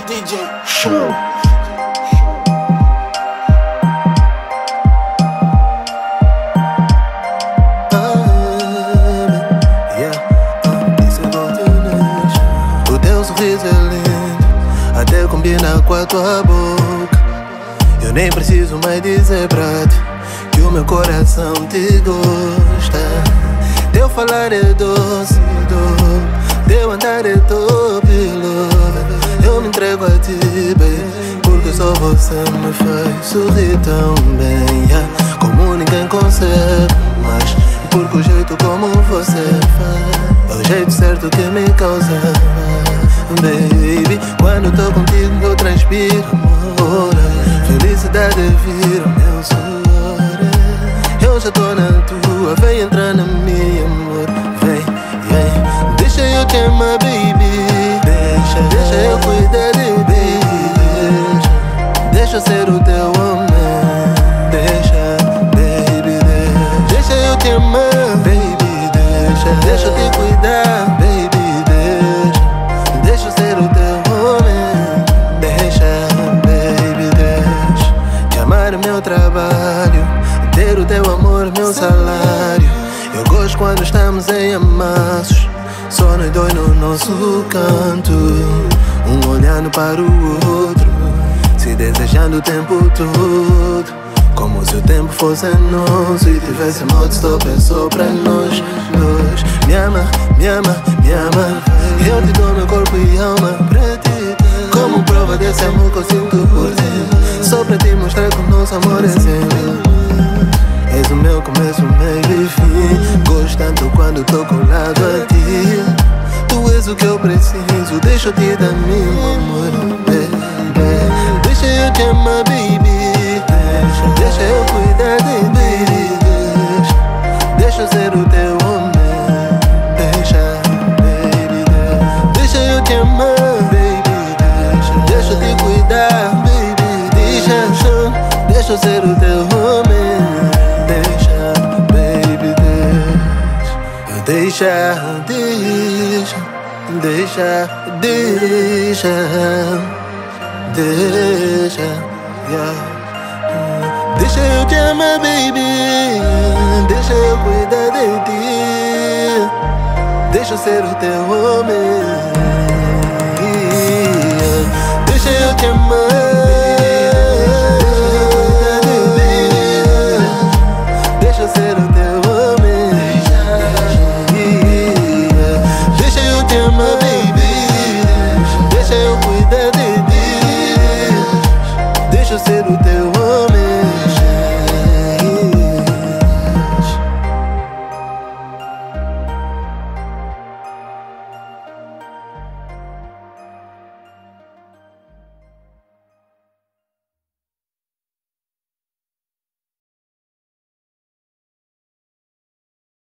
DJ Show. O teu sorriso é lindo, até combina com a tua boca. Eu nem preciso mais dizer pra ti que o meu coração te gosta. Teu falar é doce, teu andar é top, love. Eu me entrego a ti, baby, porque só você me faz sorrir tão bem, yeah. Como ninguém consegue, mas porque o jeito como você faz é o jeito certo que me causa, baby. Quando tô contigo eu transpiro amor, felicidade vira o meu suor. Eu já tô na tua, vem entrar na minha, amor. Vem, vem, deixa eu te amar, baby. Deixa eu cuidar de ti. Deixa eu ser o teu homem. Deixa, baby, deixa eu te amar, baby. Deixa eu te cuidar, baby. Deixa eu ser o teu homem. Deixa, baby, deixa. Te amar é meu trabalho, ter o teu amor, meu salário. Eu gosto quando estamos em amassos, só nós dois no nosso canto, um olhando para o outro, se desejando o tempo todo, como se o tempo fosse nosso e tivesse modo stop só pra nós dois. Me ama, me ama, me ama. Eu te dou meu corpo e alma pra ti, como prova desse amor que eu sinto por ti. Só pra te mostrar que o nosso amor é seu. És o meu começo, meio e fim. Gosto tanto quando tô colado a ti. Tu és o que eu preciso, deixa eu te dar meu amor, baby. Deixa eu te amar, baby. Deixa eu cuidar de ti. Deixa eu ser o teu homem. Deixa, baby. Deixa eu te amar, baby. Deixa eu te cuidar, baby. Deixa eu ser o teu homem. Deixa, deixa, deixa, deixa, deixa, yeah. Deixa eu te amar, baby. Deixa eu cuidar de ti. Deixa eu ser o teu homem, yeah. Deixa eu te amar.